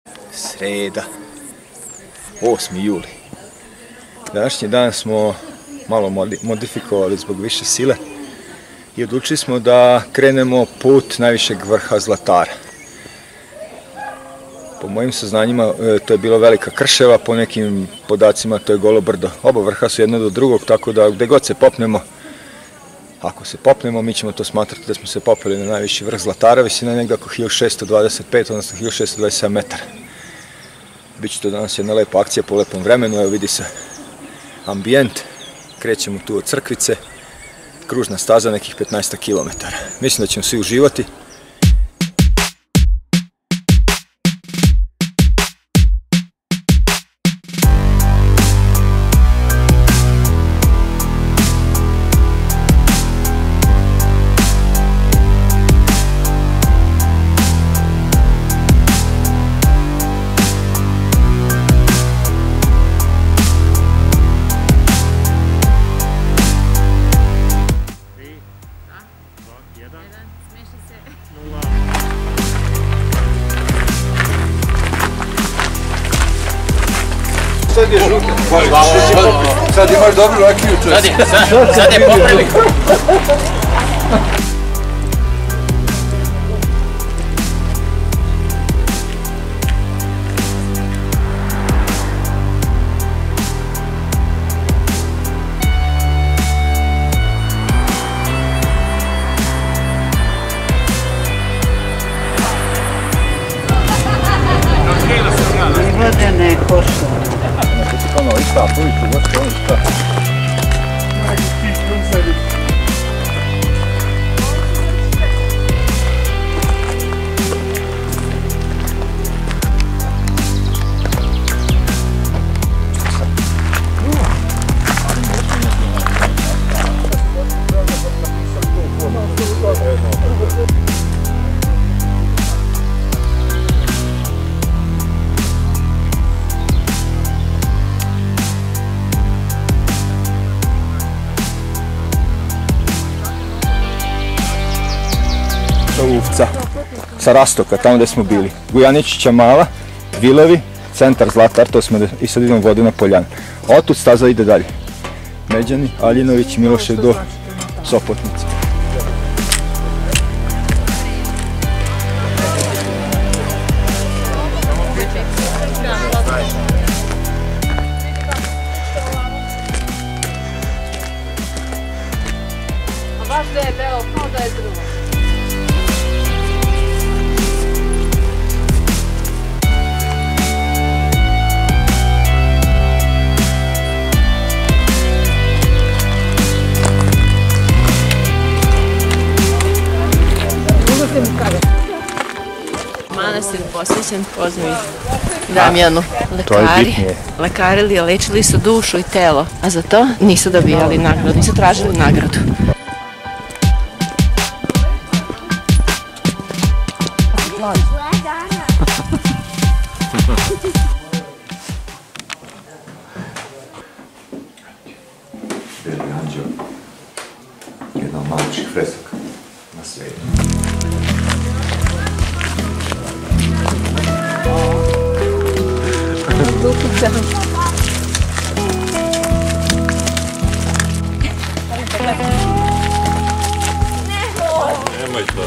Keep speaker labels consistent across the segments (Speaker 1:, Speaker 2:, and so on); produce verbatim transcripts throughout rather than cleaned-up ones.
Speaker 1: Sreda, osmi juli. Današnji dan smo malo modifikovali zbog više sile i odlučili smo da krenemo put najvišeg vrha Zlatara. Po mojim saznanjima to je bilo Velika Krševa, po nekim podacima to je Golo brdo. Oba vrha su jedno do drugog, tako da gde god se popnemo, ako se popnemo, mi ćemo to smatrati da smo se popeli na najviši vrh Zlatara, visina je negde oko hiljadu šesto dvadeset pet, odnosno hiljadu šesto dvadeset sedam metara. Biće to danas jedna lepa akcija po lepom vremenu, evo vidi se ambijent, krećemo tu od Crkvice, kružna staza nekih petnaest kilometara. Mislim da ćemo svi uživati.
Speaker 2: Sad je žuta. Sad imaš dobru rakiju, čovječ.
Speaker 3: Sad je popravik.
Speaker 4: Vodene košta.
Speaker 1: Ono, i šta, poviću, gosto, ono, šta? Uvca, sa Rastoka, tamo gde smo bili. Gujaničića Mala, Vilevi, centar Zlatar, to smo i sad idemo Vodena Poljana. Otud staza ide dalje. Međani, Aljinović, Milošev do Sopotnice.
Speaker 5: A baš da je belo, kao da je drugo. Manastir posvećen Kozmi Damjanu. Lekari, lekari lečili su dušu i telo, a za to nisu dobijali nagradu, nisu tražili nagradu.
Speaker 2: Beli anđeo, jedna od najlepših fresaka na svijetu. Nemoj to.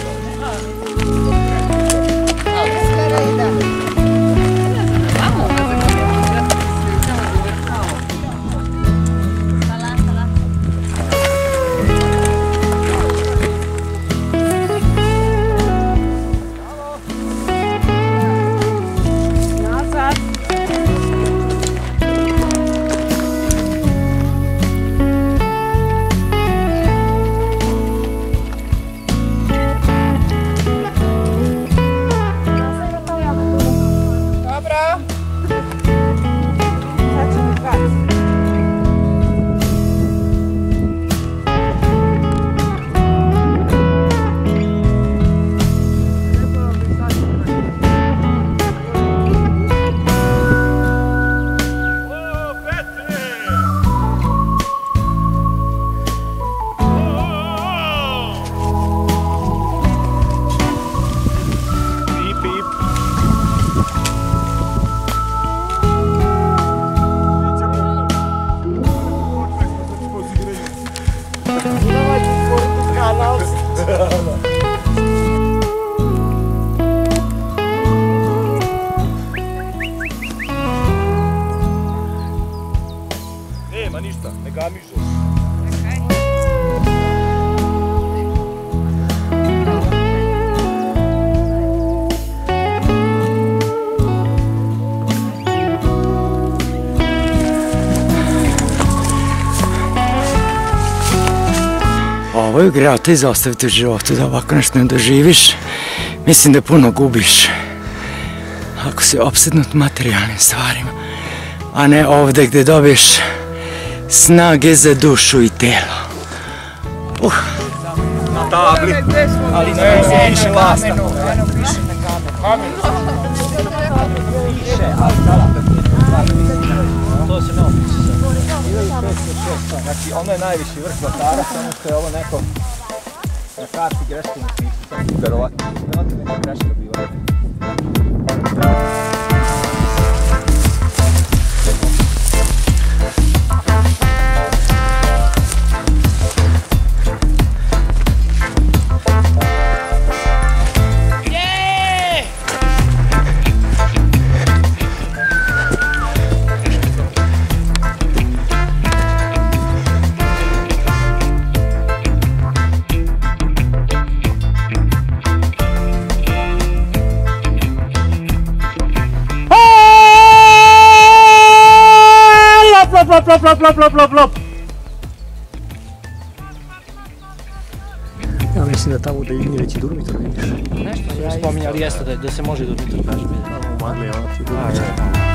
Speaker 3: Ovo je greo te izostaviti u životu, da ovako nešto ne doživiš. Mislim da puno gubiš ako si opsednut materijalnim stvarima, a ne ovde gde dobiješ snage za dušu i telo. Uh.
Speaker 1: Na tabli, ali ne se više lasta. Piše ali to se ne opiše sad. Znači ono je najviši vrh Zlatara, samo što je ovo neko na karti greškom upisu, verovatno. Verovatno neka greška bila.
Speaker 3: Lop, lop, lop, lop, lop, lop, lop.
Speaker 4: Ja mislim da tamo da idni veći Durmitor vidiš.
Speaker 3: Nešto ja spominjali jeste da, da se može Durmitor kaži.
Speaker 4: U magli, ono ti Durmitor.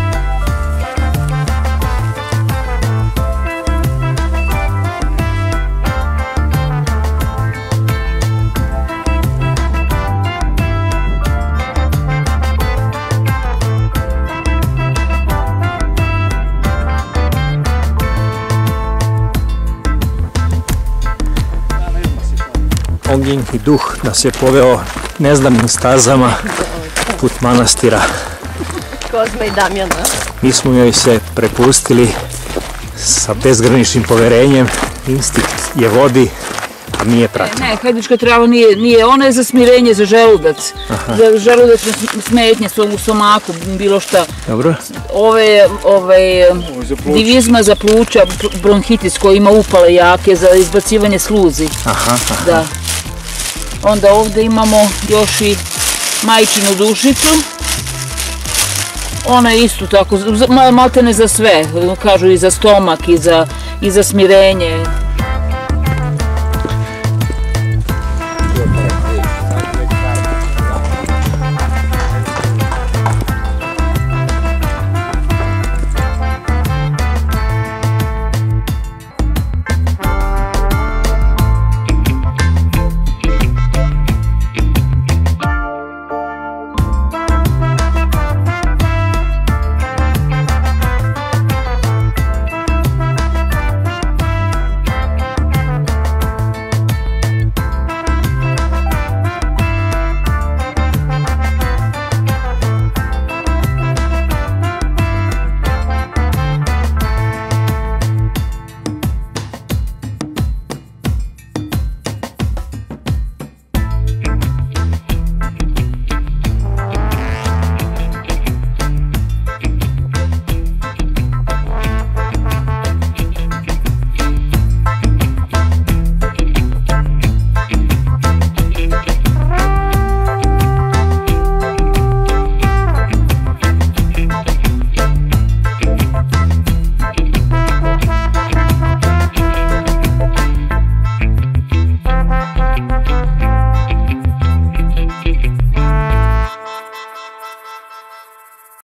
Speaker 4: Ognjenki duh nas je poveo neznanim stazama put manastira.
Speaker 5: Kozma i Damjana.
Speaker 4: Mi smo joj se prepustili sa bezgraničnim poverenjem, instinkt je vodi, a mi je pratimo.
Speaker 6: Ne, hajdučka trava nije, nije, ona je za smirenje, za želudac. Aha. Za želudačne smetnje u stomaku, bilo šta.
Speaker 4: Dobro.
Speaker 6: Ove, ove, divizma za pluća, bronhitis koji ima upale jake, za izbacivanje sluzi.
Speaker 4: Aha, aha.
Speaker 6: Da. Onda ovdje imamo još i majčinu dušicu. Ona je isto tako, maltene za sve, kažu i za stomak i za, i za smirenje.